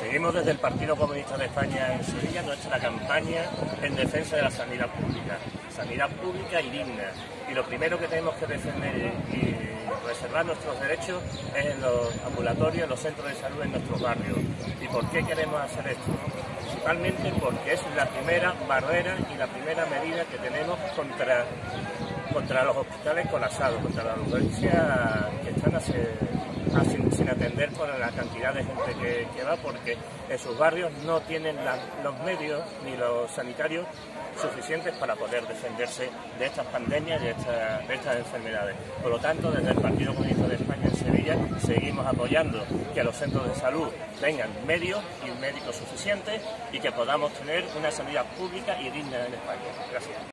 Seguimos desde el Partido Comunista de España en Sevilla nuestra campaña en defensa de la sanidad pública y digna. Y lo primero que tenemos que defender y reservar nuestros derechos es en los ambulatorios, en los centros de salud, en nuestros barrios. ¿Y por qué queremos hacer esto? Principalmente porque es la primera barrera y la primera medida que tenemos contra los hospitales colapsados, contra las urgencias que están sin atender por la cantidad de gente que va, porque en sus barrios no tienen los medios ni los sanitarios suficientes para poder defenderse de estas pandemias y de estas enfermedades. Por lo tanto, desde el Partido Comunista de España en Sevilla seguimos apoyando que los centros de salud tengan medios y médicos suficientes y que podamos tener una sanidad pública y digna en España. Gracias.